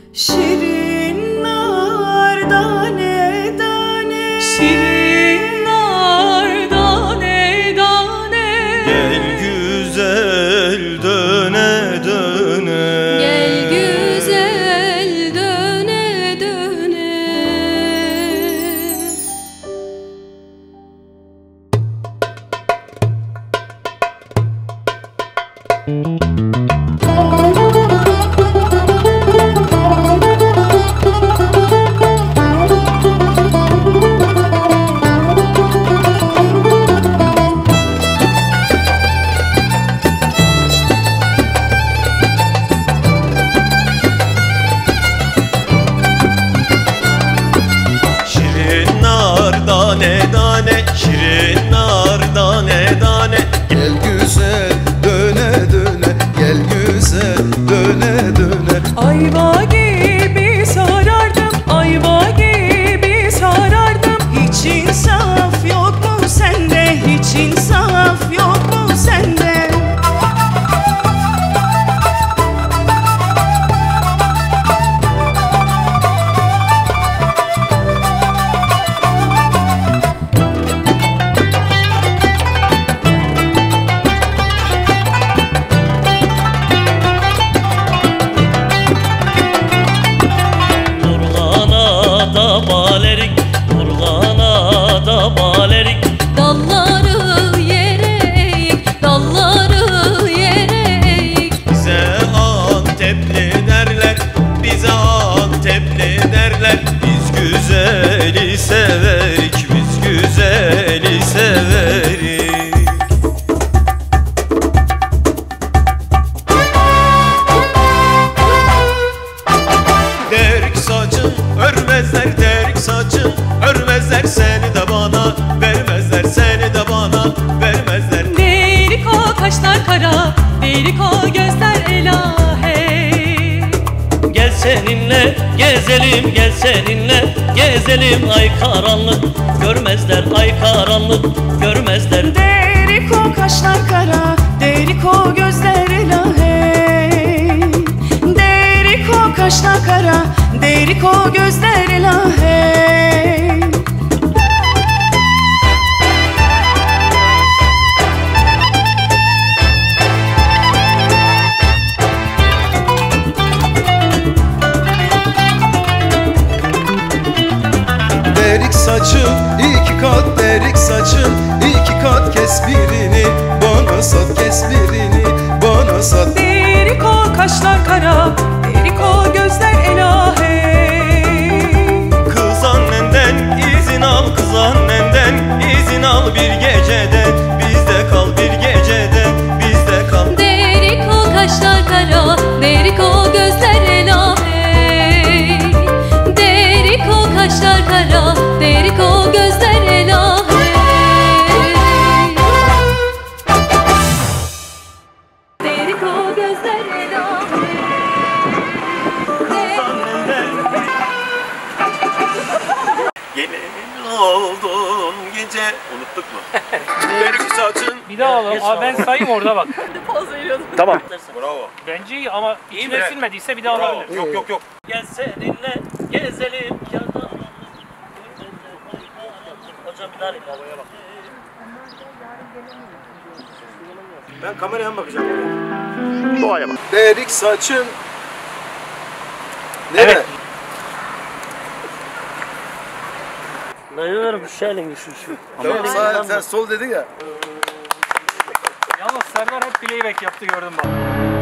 Şirin nar tane tane, Şirin nar tane tane. Gel güzel döne döne, Gel güzel döne döne. şirin nar tane tane, şirin nar tane tane. Gel güzel döne döne, gel güzel döne döne. ayva gibi sarardım, ayva gibi sarardım. Hiç insaf yok mu sende, hiç insaf yok mu sende? Nurgana da balerik, Nurgana da balerik. Dalları yere eğik, dalları yere eğik. Bize Antepli derler, bize Antepli derler. Biz güzeli severik, biz güzeli severik. Derik saçın örmezler, derik saçın örmezler. Seni de bana vermezler, seni de bana vermezler. Derik o kaşlar kara, derik o gözler elahe. Gel seninle gezelim, gel seninle gezelim. Ay karanlık görmezler, ay karanlık görmezler. Derik o kaşlar kara, derik o gözler ilahi. Derik o kaşlar kara, derik o gözler ilahi. Derik saçım iki kat, derik saçım iki kat. Kes birini bana sat, kes birini bana sat. Derik o kaşlar kara, derik o gözler ilahi. Kız annenden izin al, kız annenden izin al. Bir gecede bizde kal, bir gecede bizde kal. Derik o kaşlar kara, derik o gözler elahe. Derik o kaşlar kara, derik o gözler elahe. Derik o gözler elahe. Gelin oldum gece. Unuttuk mu? Derik saçın. Bir daha alalım. Abi ben sayayım orada bak. Tamam. Bravo. Bence iyi ama içine mi? sinmediyse bir daha Bravo. alabilir. Yok yok yok. Gel seninle gezelim. Hocam bir daha arayayım. Havaya bak. Ben kameraya mı bakacağım? Doğaya bak. Derik saçım. Nere? Evet. Dayılarım şu elin şu. Tamam, sen sol dedin ya. Yalnız Serdar hep playback yaptı gördüm bak.